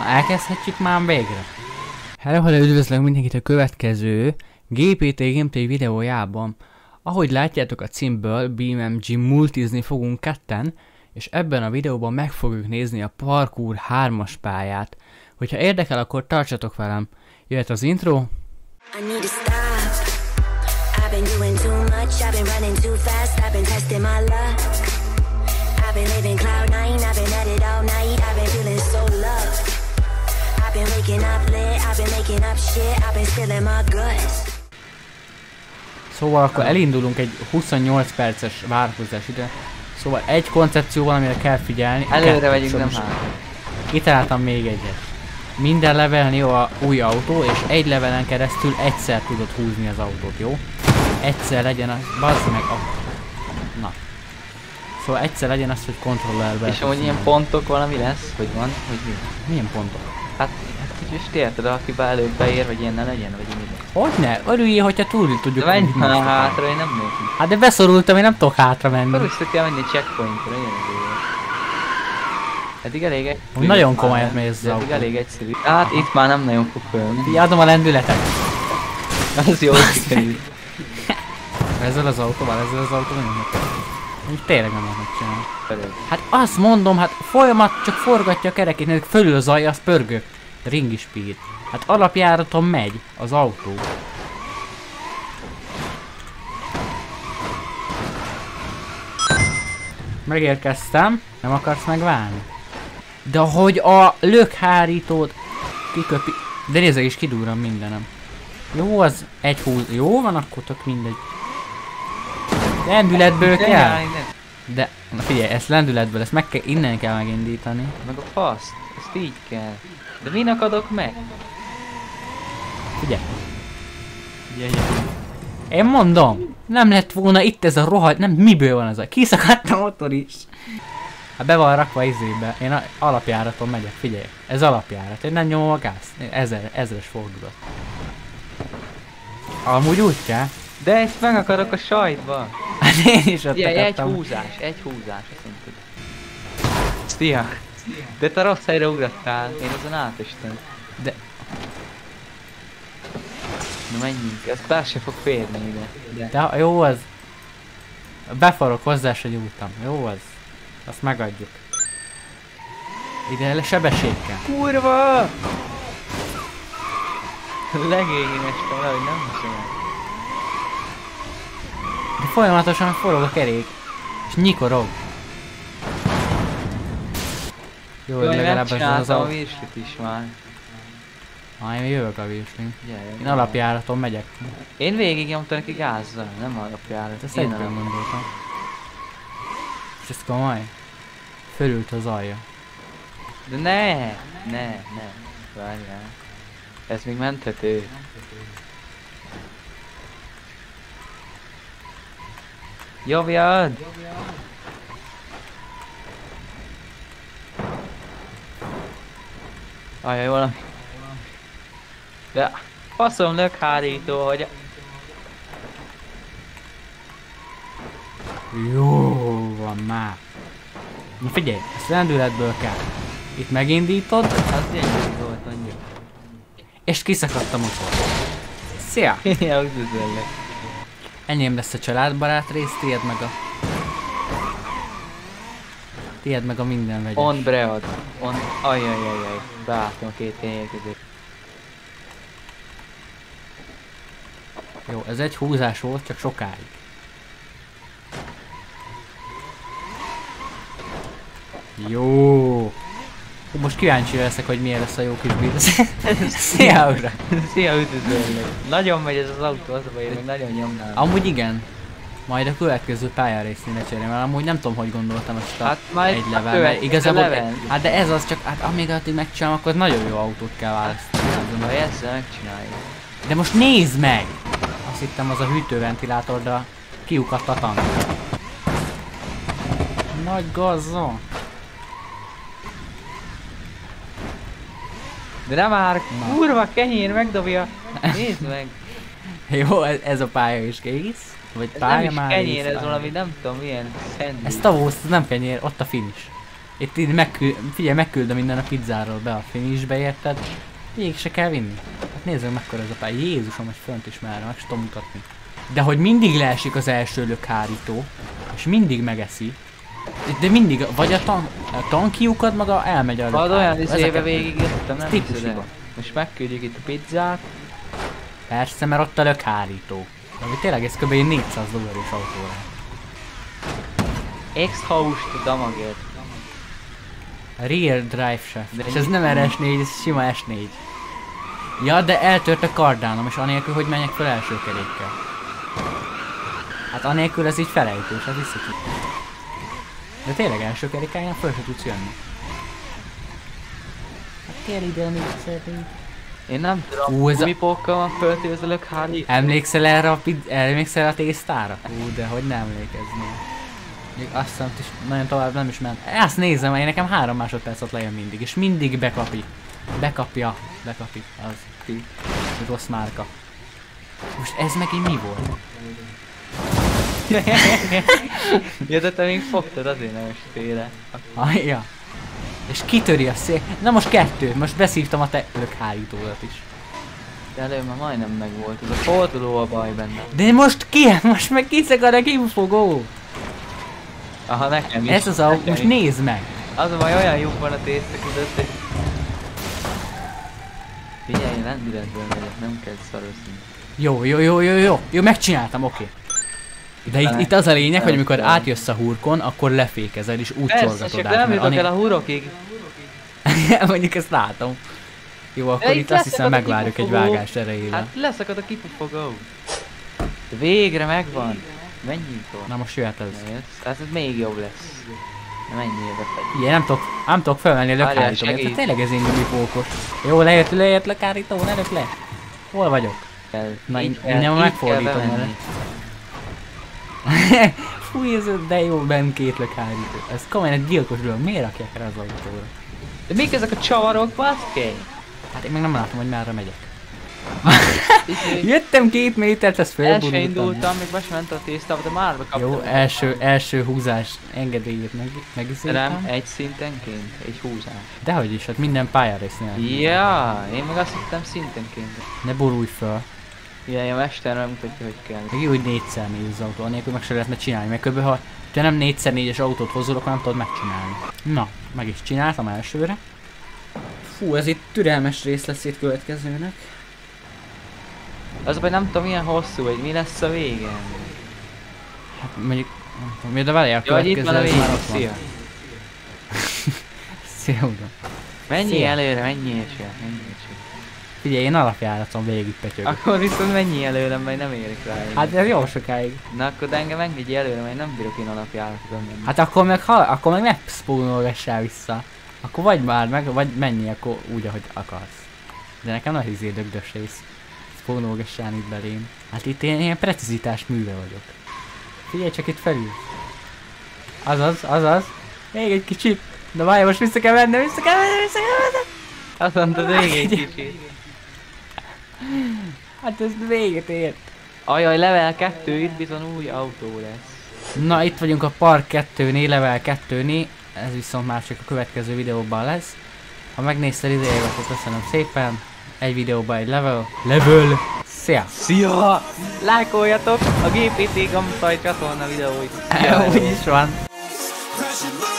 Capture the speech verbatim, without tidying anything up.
elkezdhetjük már végre. Hello, hello, üdvözlök mindenkit a következő gé pé té gameplay videójában. Ahogy látjátok a címből, BeamNG multizni fogunk ketten, és ebben a videóban meg fogjuk nézni a Parkour hármas pályát. Hogyha érdekel, akkor tartsatok velem. Jöhet az intro. Szóval akkor elindulunk egy huszonnyolc perces várakozás ide. Szóval egy koncepció van, amire kell figyelni. Előre vegyünk, nem hátra. Kitaláltam még egyet. Minden levelnél a új autó, és egy levelen keresztül egyszer tudod húzni az autót, jó? Egyszer legyen az, bazd meg a... Na. Szóval egyszer legyen az, hogy kontrollerbe. És amúgy ilyen pontok valami lesz, hogy van, hogy mi? Milyen pontok? Hát, hát hogy most érted, aki be előbb beér, vagy ilyen ne legyen, vagy mi? Hogyne? Örüljél, hogyha túl tudjuk. De menj már hátra, én nem megyek. Hát de beszorultam, én nem tudok hátra menni. Akkor vissza kell menni a checkpointra, legyen az éve. Eddig elég egyszerű. Nagyon komolyat megy ez az autó. Eddig elég egyszerű. Hát itt már nem nagyon fog fölni. Adom a lendületet. Az jó sikerült. Ezzel az autóval, ezzel az autóval nem úgy tényleg nem lehet megcsinálni. Hát azt mondom, hát folyamat csak forgatja a kerekét, mert fölül az alja, az pörgök. Ringi speed. Hát alapjáraton megy az autó. Megérkeztem, nem akarsz megválni? De hogy a lökhárítót kiköpi... De nézzek is, kidúram mindenem. Jó, az egy húz... Jó van, akkor tök mindegy. Lendületből kell. De, na figyelj, ezt lendületből, ezt meg kell, innen kell megindítani. Meg a faszt, ezt így kell. De minek adok meg? Figyelj. Figyelj. Én mondom, nem lett volna itt ez a rohadt, nem miből van ez a... Kiszakadt a motor is. Hát be van rakva izébe, én alapjáraton megyek, figyelj. Ez alapjárat, én nem nyomom a gázt. Ezer, ezres fordulat. Amúgy úgy kell. De ezt meg akarok a sajtba. Hát én is ott yeah, egy húzás, egy húzás, azt mondtad. Szia! De te rossz helyre ugrattál, én azon átestem. De... Na menjünk, ez bár se fog férni ide. De, De jó az. Befarok hozzá, se nyújtam. Jó az. Azt megadjuk. Ide sebesség kell. Kurva! Legényen estem le, hogy nem hiszem. De folyamatosan forog a kerék. És nyikorog. Jó, Jó, legalább ez az a virslit is már. Ah, én jövök a virslit. Yeah, yeah, én alapjáraton megyek. Én végig nyomtam neki gázzal, nem alapjárat. Ezt egyben gondoltam. És ez komoly? Fölült az alja. De ne! Ne, ne. Várjál. Ez még menthető. Jobbjad! Ajaj, valami. De faszom lökhárító, hogy... Jó van már. Na figyelj, ezt lendületből kell. Itt megindítod. Az gyengébb volt annyira. És kiszakadt a motor. Szia! Ja, üdvözöllek. Enyém lesz a családbarát rész, tiéd meg a... Tiéd meg a minden vegyes. On bread. On... Ajajajaj. Beálltam a két kenyér között. Jó, ez egy húzás volt, csak sokáig. Jó. Most kíváncsi leszek, hogy milyen lesz a jó kis bíz. Szia, ura! Szia, üdvözöllek! Nagyon megy ez az autó, az a baj, még nagyon nyomnám. Amúgy igen. Majd a következő pályárésznél cserélem, mert amúgy nem tudom, hogy gondoltam ezt a hát majd egy level. Igazából, level. Hát de ez az csak, hát amíg addig megcsinálom, akkor nagyon jó autót kell választani. Ha ezzel megcsináljuk. De most nézd meg! Azt hittem az a hűtőventilátor, de kiukadt a tank. Nagy gazza! De nem már, kurva kenyér megdobja! Nézd meg! Jó, ez, ez a pálya is kész. Vagy ez pálya nem is már kenyér, ez valami nem tudom milyen szendvics. Ez tavósz, ez nem kenyér, ott a finish. Itt így megküld, figyelj, megküldöm minden a pizzáról be a finishbe, érted? Végig se kell vinni. Hát nézzük mekkora ez a pálya. Jézusom, hogy fönt is már, meg sem tudom mutatni. De hogy mindig leesik az első lökhárító, és mindig megeszi. De mindig, vagy a, tan a tankiukad maga elmegy a lökhárító. Van olyan izébe végig jöttem, nem típus hiszed el. Most megküldjük itt a pizzát. Persze, mert ott a lökhárító. Ami tényleg ez kb. négyszáz dolláros autóra. Ex-house damagért. Rear drive shaft. De és ez nem er es négy, ez sima es négy. Ja, de eltört a kardánom, és anélkül, hogy menjek fel első kerékkel. Hát anélkül ez így felejtős, ez visszatud. De tényleg első kerékkáján föl se tudsz jönni. Hát kell ide még szeretnék. Én nem tudom, Hú, ez a... gumipókkal van föltévezzelök hárít. Emlékszel erre a pid... emlékszel a tésztára? Hú, de hogy nem emlékeznél. Még azt hiszem, is nagyon tovább nem is ment. Ezt nézem, én nekem három másodpercet lejön mindig, és mindig bekapi. Bekapja. Bekapi. Az. Ki. Rossz márka. Most ez meg így mi volt? Ja, de te még fogtad, azért nem is tőle. Ah, ja. És kitöri a szél. Na most kettő. Most beszívtam a te lökhárítódat is. De előbb már majdnem megvolt. Ez a forduló a baj benne. De most ki? Most meg kiszakad a kifogó. Aha, nekem is. Ez az autó. Most is. Nézd meg. Az a baj, olyan jó van a tészta között, hogy... Figyelj, lendületből megyek, nem kell szaroszni. Jó, jó, jó, jó, jó. Jó, megcsináltam, oké. Okay. De itt, itt az a lényeg, hogy amikor átjössz a hurkon, akkor lefékezel és úgy csorgatod át. Persze, csak nem jutok el a hurokig. Mondjuk ezt látom. Jó, akkor de itt azt hiszem megvárjuk egy vágás erejére. Hát leszakad a kipufogó. De végre megvan. Menjünk tovább. Na most jöhet ez. Ez, ez még jobb lesz. Na menjél befelé. Igen, nem tudok, nem tudok felmenni a lökhárítót. Tehát tényleg ez indulni pókos. Jó, lejött, lejött lökhárító, ne lök le. Hol vagyok? Kell. Na, én nem megfordítom vele. Fúj, ez de jó, benn két lökhárító. Ez komolyan egy gyilkos dolog. Miért rakják el az autóra? De mik ezek a csavarok, baszki? Hát én még nem látom, hogy merre megyek. Jöttem két métert, ezt felborultam. El se indultam, még be sem ment a tésztába, de már bekaptam. Jó, első, első húzás engedélyét meg, megizéltem. Nem, egy szintenként, egy húzás. Dehogy is, hát minden pályarésznél. Ja, én meg azt hittem szintenként. Ne borulj fel. Igen, a mester nem mutatja, hogy kell. Meg jó, hogy négyszer négy az autó, anélkül meg se lehetne csinálni, meg kb. Ha te nem négyszer négyes autót hozol, akkor nem tudod megcsinálni. Na, meg is csináltam elsőre. Fú, ez itt türelmes rész lesz itt következőnek. Az a baj, nem tudom milyen hosszú, hogy mi lesz a vége. Hát mondjuk, nem tudom, de várjál, a jó, hogy itt van a következő vége, már ott van. szia. Szia, uram. Menjél Szia. előre, menjél csak, menjél csak. Figyelj, én alapjáraton végig petyögök. Akkor viszont menjél előre, mert nem érek rá. Hát ez jó sokáig. Na akkor de engem engedj előre, mert nem bírok én alapjáraton menni. Hát akkor meg, ha, akkor meg ne spónolgassál vissza. Akkor vagy már meg, vagy menjél akkor úgy, ahogy akarsz. De nekem nagy izé dögdös rész. Spónolgassál itt belém. Hát itt én ilyen precizitás műve vagyok. Figyelj csak itt felül. Azaz, azaz. Még egy kicsit. De várj, most vissza kell menni, vissza kell menni, vissza kell menni. Azt mondtad, még egy kicsit. Hát ez véget ért. Ajaj, level kettő, itt bizony új autó lesz. Na, itt vagyunk a Park kettőnél, level kettőnél. Ez viszont már csak a következő videóban lesz. Ha megnézted idejével, akkor köszönöm szépen. Egy videóban egy level. Level! Szia! Szia! Lájkoljatok a gé pé té Gamsaj csatorna videóit. Úgy is van.